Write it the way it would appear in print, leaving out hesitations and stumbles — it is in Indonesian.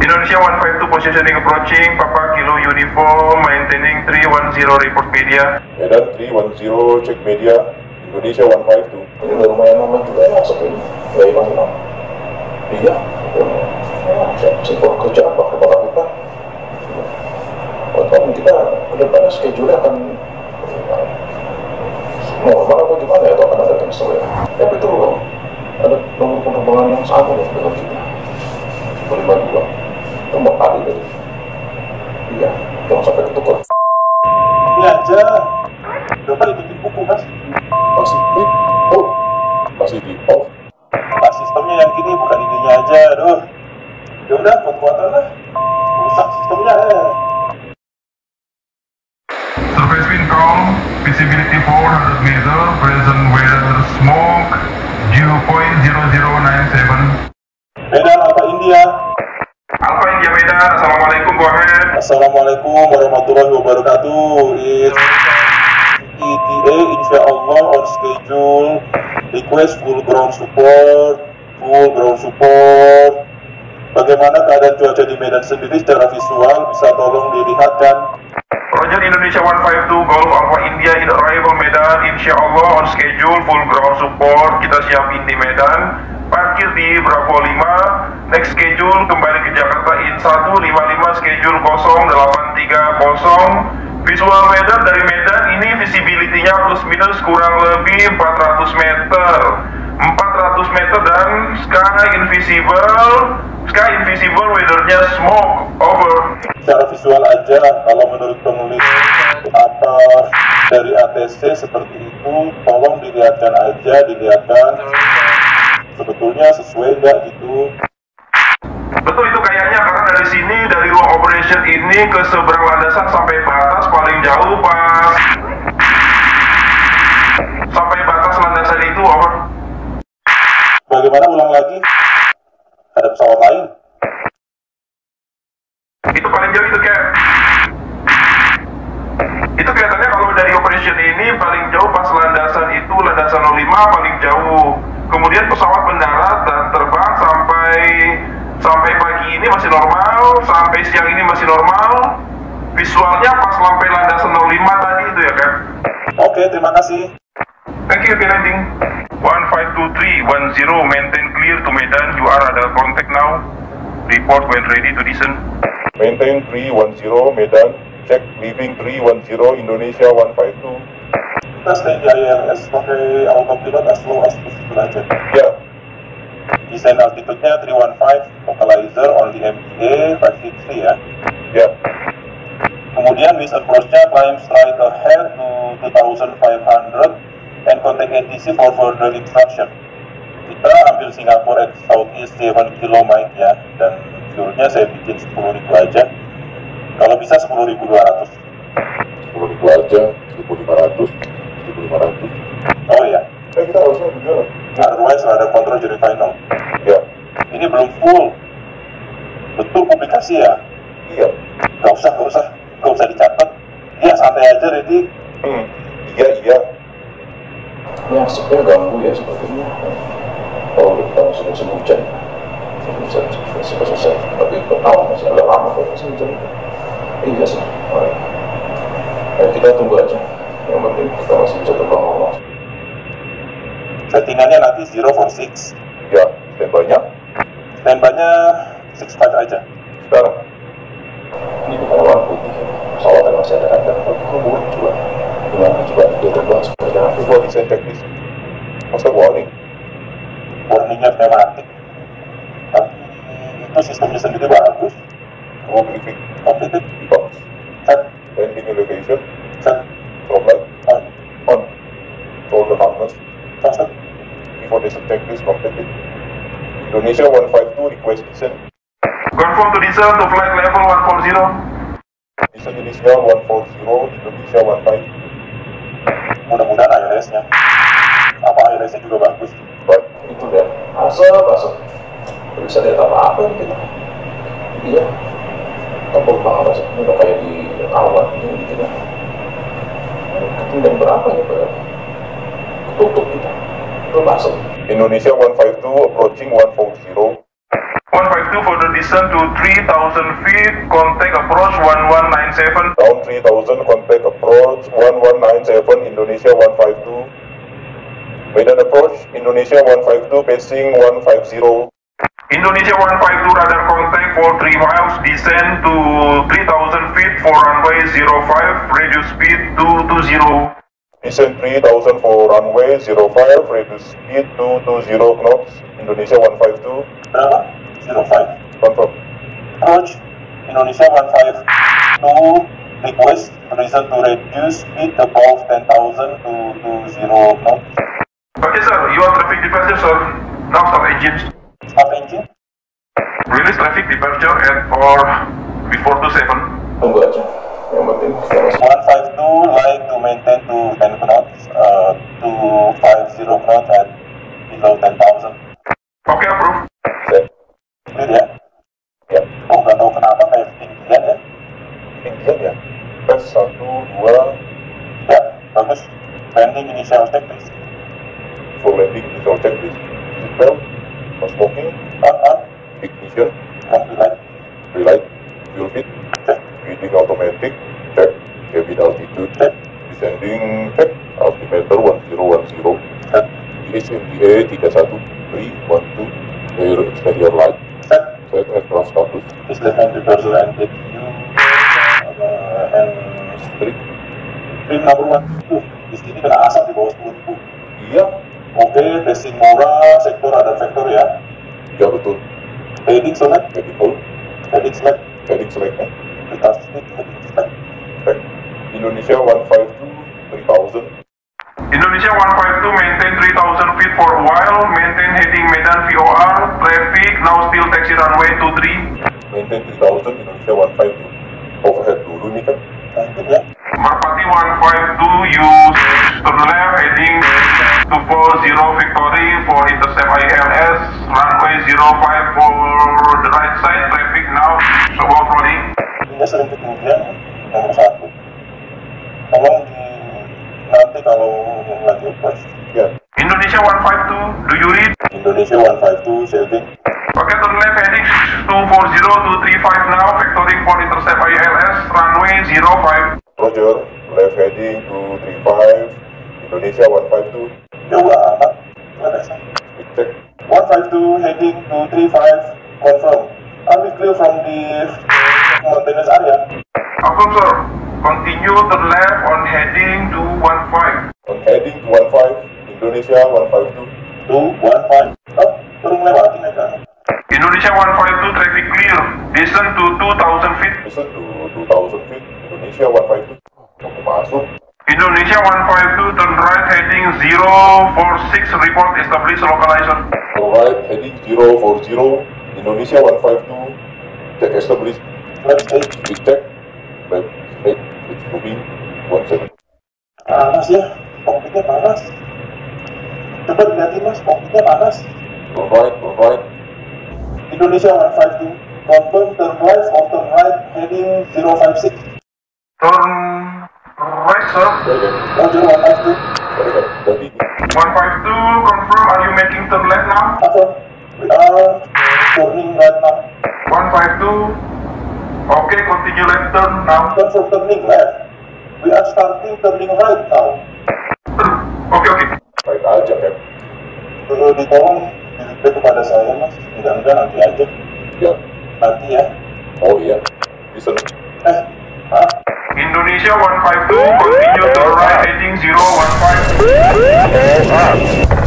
Indonesia 152 positioning approaching, Papa Kilo Uniform, maintaining 310 report media. Medan 310 check media, Indonesia 152. Ini udah lumayan lama juga ya masuk ini, nggak hilang-hilang. Iya, sebuah kerja apa kepada kita. Kalau kita kedepannya schedule akan normal atau gimana ya, atau akan ada cancel ya. Tapi itu ada nomor penerbangan yang sama loh dengan kita. 52 itu mau kali tadi. Iya, jangan sampai ketukar. Ini aja, coba ikutin buku mas. Masih di off. Masih di off. Pas sistemnya yang gini, bukan ininya aja, aduh. Ya udah, kuat-kuatan lah. Rusak sistemnya ya. Surface wind calm, visibility 400 meter, present weather smoke, dew point 0097. Medan Alpha India. Alpha India Medan, Assalamualaikum, go ahead. Assalamualaikum warahmatullahi wabarakatuh. It's ETA insya Allah on schedule. Request full ground support. Bagaimana keadaan cuaca di Medan sendiri secara visual, bisa tolong dilihatkan? Roger, Indonesia 152 Golf Alpha India in arrival Medan, insya Allah on schedule, full ground support. Kita siapin di Medan, parkir di Bravo 5. Next schedule kembali ke Jakarta in 155, schedule 0830. Visual weather dari Medan ini visibility-nya plus minus kurang lebih 400 meter. 400 meter dan sky invisible, weathernya smoke, over. Secara visual aja, kalau menurut penulis apa dari ATC seperti itu, tolong dilihatkan sebetulnya sesuai nggak gitu. Betul itu kayaknya, karena dari sini, dari ruang operation ini ke seberang landasan sampai batas paling jauh pas sampai batas landasan itu, over. Bagaimana ulang lagi? Ada pesawat lain? Itu paling jauh itu kayak itu kelihatannya kalau dari operation ini paling jauh pas landasan itu, landasan 05 paling jauh. Kemudian pesawat mendarat dan terbang sampai pagi ini masih normal, sampai siang ini masih normal. Visualnya pas sampai landasan 05 tadi itu ya kan. Oke, terima kasih. Thank you, landing. 152310, maintain clear to Medan. You are under contact now. Report when ready to descend. Maintain 310 Medan, check leaving 310 Indonesia 152. Kita stay di ILS pakai autopilot as low as possible aja. Ya, Desain altitude-nya 315, localizer on the MDA 560 ya. ya. Kemudian wind approach-nya climb straight ahead to 2500 and contact ATC for further instruction. Kita ambil Singapore at Southeast 7 km ya, dan fuelnya saya bikin 10.000 aja. Kalau bisa 10.200. 10.000 aja, 1.500, 1.500. Oh ya, Kita harusnya berjalan. otherwise ada control jadi final. Ya, Ini belum full. Betul publikasi ya? iya. Gak usah dicatat. Ya santai aja, ready. Iya. Ya, sebenarnya ganggu ya sepertinya. Kalau kita musim hujan, bisa selesai. Tapi masih agak lama kalau musim hujan. Iya sih. Kita tunggu aja. Yang penting kita masih bisa terbang normal. Settingannya nanti 046. Ya, banyak. Standby-nya 65 aja. Sekarang, Ini bukan warna putih. Pesawat yang masih ada kan? Kemudian juga. Gimana coba dia terbang seperti apa? itu gua desain teknis. Masa warning? Warningnya pneumatik. Tapi itu sistemnya sendiri bagus. Gua briefing. Completed. Box. Set. Landing location. Set. Drop light. On. On. Roll the harness. Set. Before descent checklist completed. Indonesia 152 request descent. Confirm to descend to flight level 140. Descent initial 140, Indonesia 15. Mudah-mudahan ILS-nya. Apa ILS-nya juga bagus. Right. Itu udah asap. Gak bisa lihat apa-apa nih kita. Iya. Tempur banget asap. Ini udah kayak di awan ini gitu ya. Ketinggian berapa nih Pak? Ketutup kita. Belum masuk. Indonesia 152 approaching 140. 152 for the descent to 3,000 feet, contact approach 1197. Down 3000, contact approach 1197, Indonesia 152. Medan approach, Indonesia 152, passing 150. Indonesia 152 radar contact for 3 miles, descend to 3,000 feet for runway 05, reduce speed 220. Descend 3000 for runway 05, reduce speed 220 knots, Indonesia 152. Berapa? 05. Confirm. Approach Indonesia 152, request reason to reduce speed above 10,000 to 20 knots. Okay sir, you are traffic departure sir. Now start engines. Start engine. Release traffic departure at or before 27. Tunggu aja. Yang penting kita masuk. 152 like to maintain to 10 knots, to 50 knots at below 10,000. Okay, approve. Set. Clear ya? Ya. Oh, nggak tahu kenapa kayak tinggian ya? Tinggian ya. Tes 1, 2, Ya, bagus. Landing initial checklist. for landing, initial checklist. Seatbelt, no smoking, ignition, Complete. relight, fuel fit, Check. feeding automatic, check, cabin altitude, Check. descending, check, altimeter 1010, Check. HMDA 31, 12, air exterior light, Set. set aircraft status, Is the hand reversal and take you and strict. trim number 1. Di sini kena asap di bawah 10.000. Iya, Oke, testing murah, sektor ada vektor ya. ya betul. Heading select, Heading hold, heading select, heading selectnya, retard speed, heading select. check. Indonesia 152, 3000, Indonesia 152 maintain 3,000 feet for a while, maintain heading Medan VOR, traffic now still taxi runway 23. maintain 3000, Indonesia 152. Overhead dulu nih kan. Mungkin ya. Merpati 152 use turn left heading 240 Victory for intercept ILS, runway 05 for the right side, traffic now about rolling. Dia sering ketinggian nomor 1. Tolong nanti kalau lagi approach. Ya, Indonesia 152, do you read? Indonesia 152 shielding. Okay, turn left heading 240 to 35 now, vectoring for intercept ILS, runway 05. Roger, left heading 235, Indonesia 152, Jauh amat. Ada sih. speed check, 152 heading 235 confirm. Are we clear from the maintenance area? Affirm sir, continue turn left on heading 215. on heading 215, Indonesia 152, 215. Oh, baru ngelewatin aja. Indonesia 152 traffic clear, descend to 2,000 feet. listen to 2000 feet, Indonesia 152, mau masuk, Indonesia 152 turn right heading 046, report establish localizer. alright, heading 040, Indonesia 152, check established, Flight stage. speed check, left straight, it's moving, 17, Panas ya, kokpitnya panas. Coba dilihatin mas, kokpitnya panas. turn right, Indonesia 152, confirm turn left or turn right heading 056. Turn right sir. very good, Roger 152. very good, jadi 152 confirm, are you making turn left now? Affirm. We are turning right now. 152. Okay, continue left turn now. Confirm turning left. We are starting turning right now. Okay. baik aja kan, Perlu ditolong feedback kepada saya mas. Enggak nanti aja. ya, Nanti ya. oh iya, listen, Indonesia 152, continue to right heading 015.